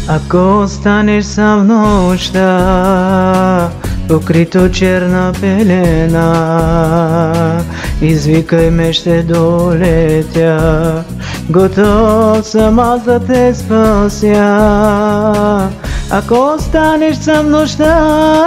Ако останеш сам нощта, покрито черна пелена, извикай ме, ще долетя, готов съм аз да те спася. Ако останеш сам нощта,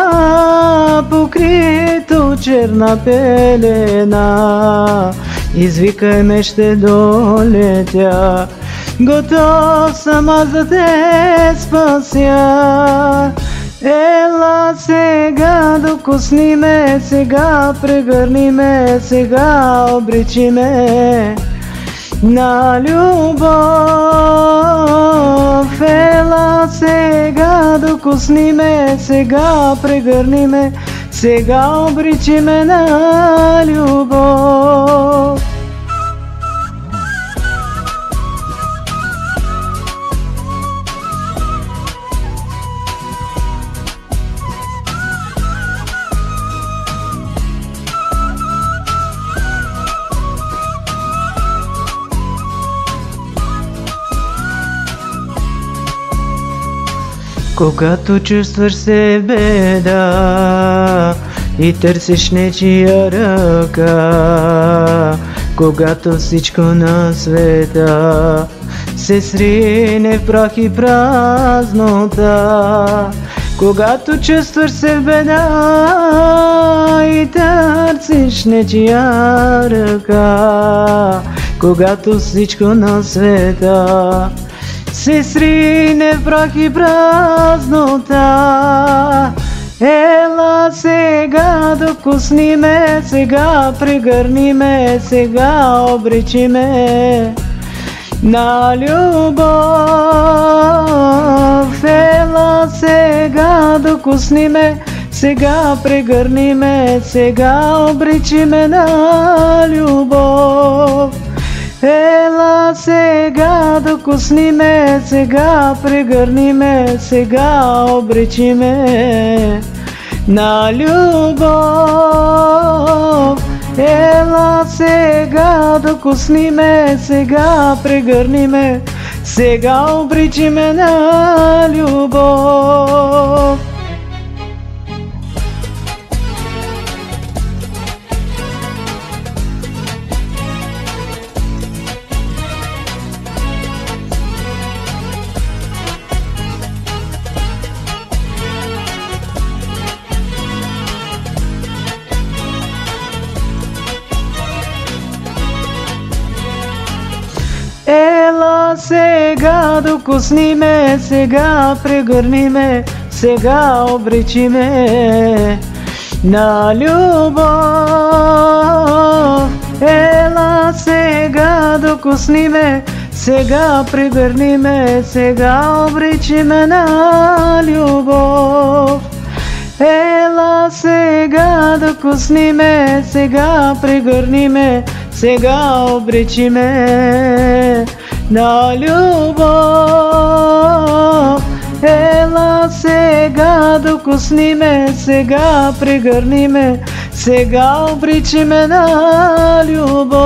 покрито черна пелена, извикай ме, ще долетя, готов съм аз да те спася. Ела сега, докосни ме, сега прегърни ме, сега обречи ме на любов. Ела сега, докосни ме, сега прегърни ме, сега обречи ме на любов. Когато чувстваш се в беда и търсиш нечия ръка, когато всичко на света се срине в прах и празнота, когато чувстваш се в беда и търсиш нечия ръка, когато всичко на света се срине в прах и празнота. Ела сега, докосни ме, сега прегърни ме, сега обречи ме на любов. Ела сега, докосни ме, сега прегърни ме, сега обречи ме на любов. Ела сега, докосни ме, сега прегърни ме, сега обречи ме на любов. Ела сега, докосни ме, сега прегърни ме, сега обречи ме на любов. Ела сега, докосни ме, сега прегърни ме, сега обречи ме на любов. Ела сега, докосни ме, сега прегърни ме, сега обречи ме на любов. Ела сега, докосни ме, сега прегърни ме, сега обречи ме на любов. Ела сега, докосни ме, сега прегърни ме, сега обречи ме на любов.